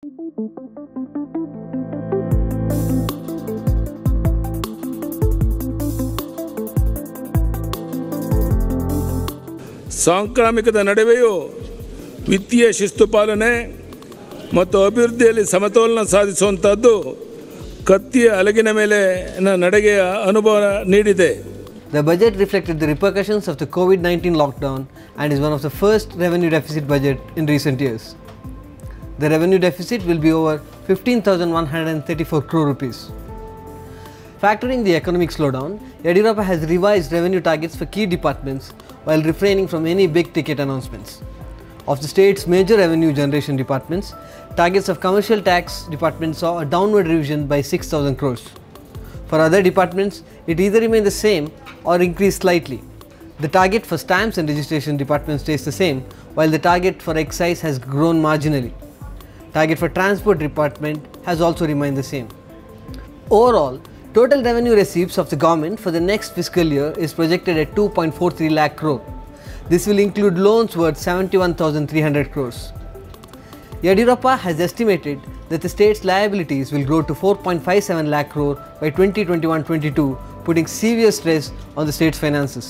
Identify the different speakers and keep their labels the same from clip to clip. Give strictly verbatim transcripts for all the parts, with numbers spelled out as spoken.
Speaker 1: ಸಾಂಕ್ರಾಮಿಕದ ನಡುವೆಯೂ ವಿತ್ತೀಯ ಶಿಸ್ತು ಪಾಲನೆ ಮತ್ತು ಅಭಿವೃದ್ಧಿಯಲ್ಲಿ ಸಮತೋಲನ ಸಾಧಿಸುವಂತದ್ದು ಕತ್ತಿಯ ಅಲಗಿನ ಮೇಲೆ ನಡೆಗೆಯ ಅನುಭವ ನೀಡಿದೆ.
Speaker 2: The budget reflected the repercussions of the COVID nineteen lockdown and is one of the first revenue deficit budget in recent years. The revenue deficit will be over fifteen thousand one hundred thirty-four crore rupees. Factoring the economic slowdown, Yediyurappa has revised revenue targets for key departments while refraining from any big ticket announcements. Of the state's major revenue generation departments, targets of commercial tax department saw a downward revision by six thousand crores. For other departments, it either remained the same or increased slightly. The target for stamps and registration department stays the same, while the target for excise has grown marginally. Target for transport department has also remained the same. Overall, total revenue receipts of the government for the next fiscal year is projected at two point four three lakh crore. This will include loans worth seventy-one thousand three hundred crores. Yediyurappa has estimated that the state's liabilities will grow to four point five seven lakh crore by twenty twenty-one twenty-two, putting severe stress on the state's finances.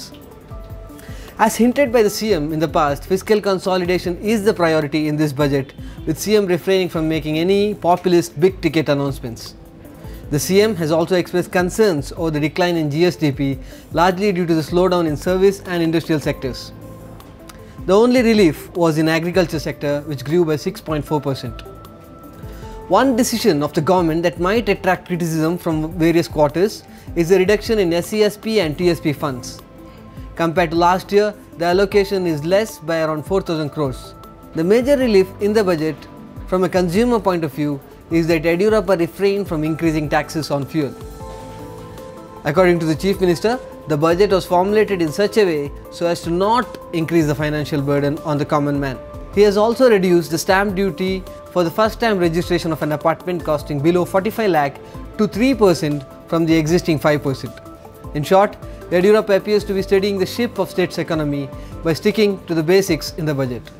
Speaker 2: As hinted by the C M in the past, fiscal consolidation is the priority in this budget, with C M refraining from making any populist big ticket announcements. The C M has also expressed concerns over the decline in G S D P, largely due to the slowdown in service and industrial sectors. The only relief was in agriculture sector, which grew by six point four percent. One decision of the government that might attract criticism from various quarters is the reduction in S C S P and T S P funds. Compared to last year, the allocation is less by around four thousand crores. The major relief in the budget from a consumer point of view is that Yediyurappa refrained from increasing taxes on fuel. According to the Chief Minister, the budget was formulated in such a way so as to not increase the financial burden on the common man. He has also reduced the stamp duty for the first time registration of an apartment costing below forty-five lakh to three percent from the existing five percent. In short, Yediyurappa appears to be steadying the ship of state's economy by sticking to the basics in the budget.